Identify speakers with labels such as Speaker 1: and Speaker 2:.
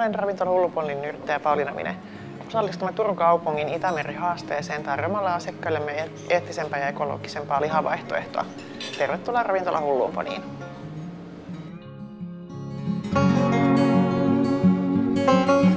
Speaker 1: Olen ravintola Hullupuolin yrittäjä Pauliina Mine. Osallistumme Turun kaupungin Itämeri-haasteeseen tarjoamalla asiakkaillemme eettisempää ja ekologisempaa lihavaihtoehtoa. Tervetuloa ravintola Hulluunponiin!